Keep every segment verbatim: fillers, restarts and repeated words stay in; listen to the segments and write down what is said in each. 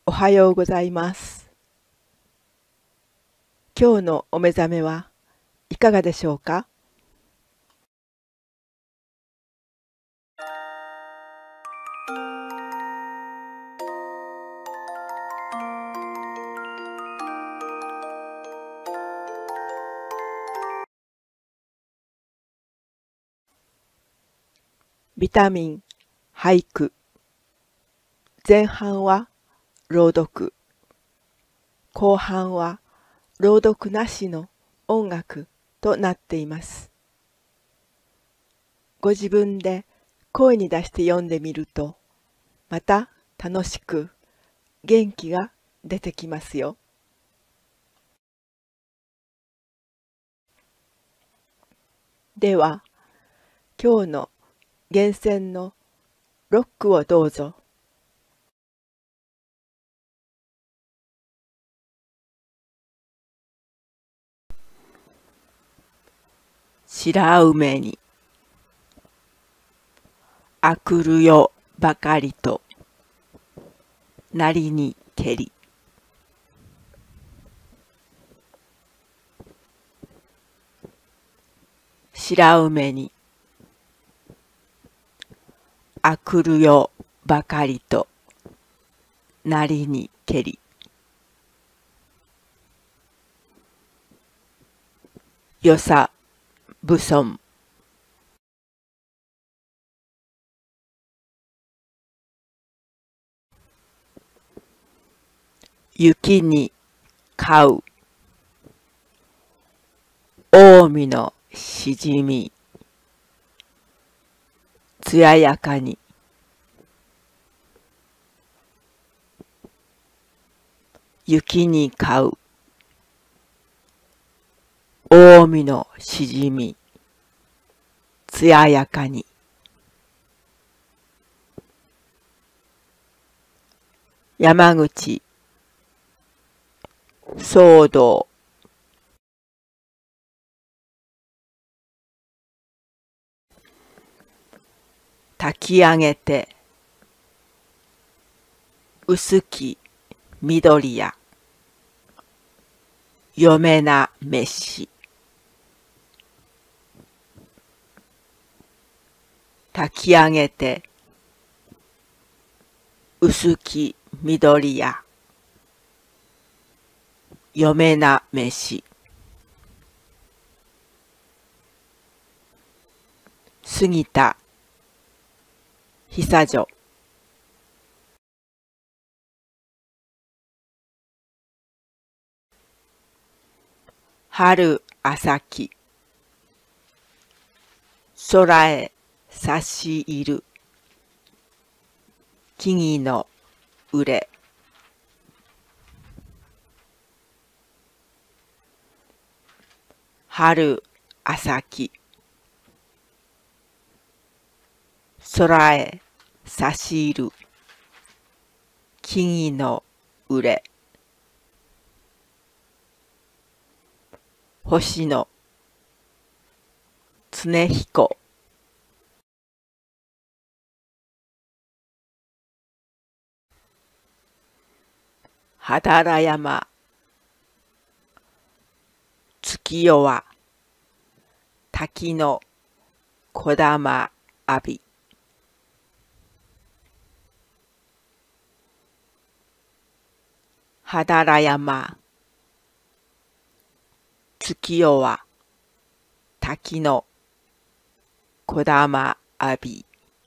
おはようございます。今日のお目覚めはいかがでしょうか？ビタミン、俳句。前半は朗読、後半は朗読なしの音楽となっています。ご自分で声に出して読んでみると、また楽しく元気が出てきますよ。では、今日の厳選のロックをどうぞ。白梅にあくるよばかりとなりにけり。白梅にあくるよばかりとなりにけり。よさぶそん。雪に飼う近江のしじみ、つややかに。雪に飼う近江のしじみ、つややかに。山口騒動。炊き上げて薄き緑や嫁な飯。炊き上げて薄き緑や嫁な飯。過ぎた久女。春朝き空へ差し入る木々の憂。春朝き空へ差し入る木々の憂。星野恒彦。斑山月夜は滝の小玉浴び。斑山月夜は滝の小玉浴び。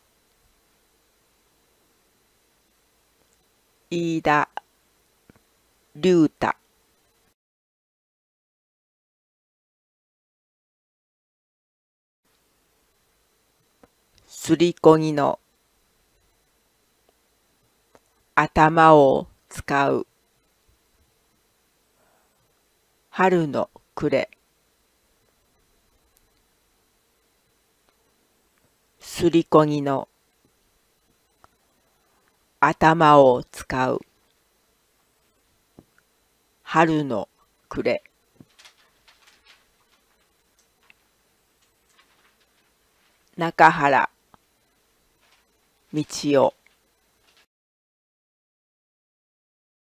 飯田龍太。すりこぎの頭を使う春の暮れ。すりこぎの頭を使う春の暮れ。中原道夫。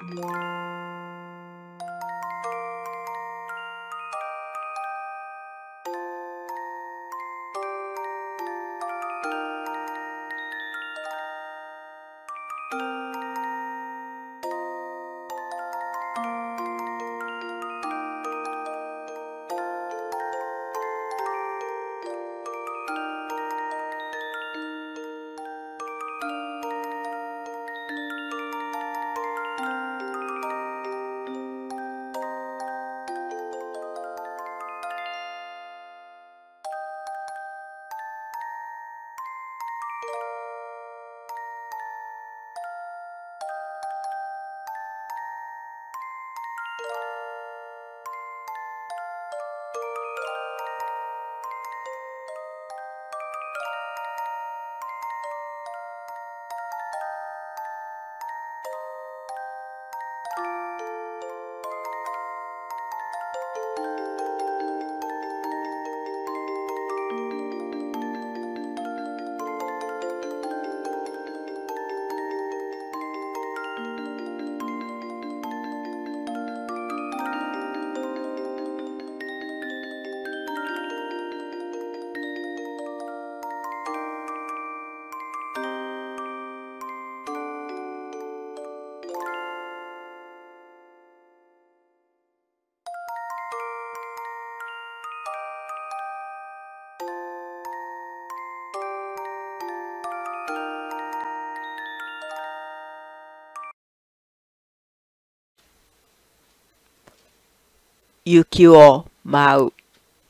雪を舞う。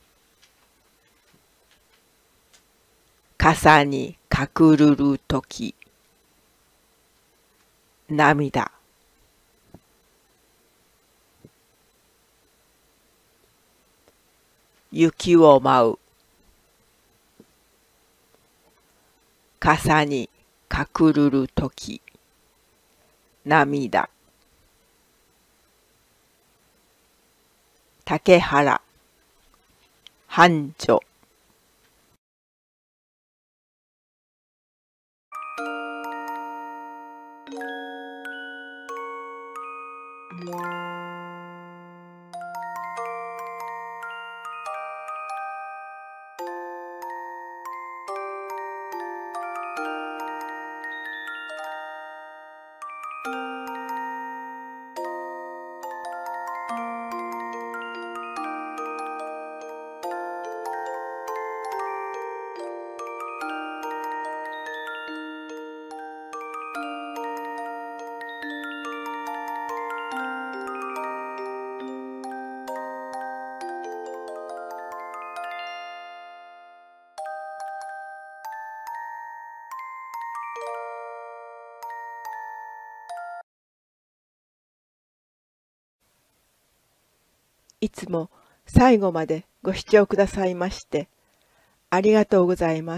傘に隠るるとき、涙。雪を舞う。傘に隠るるとき、涙。竹原、繁盛。いつも最後までご視聴くださいましてありがとうございます。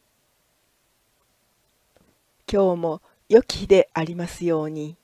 今日も良き日でありますように。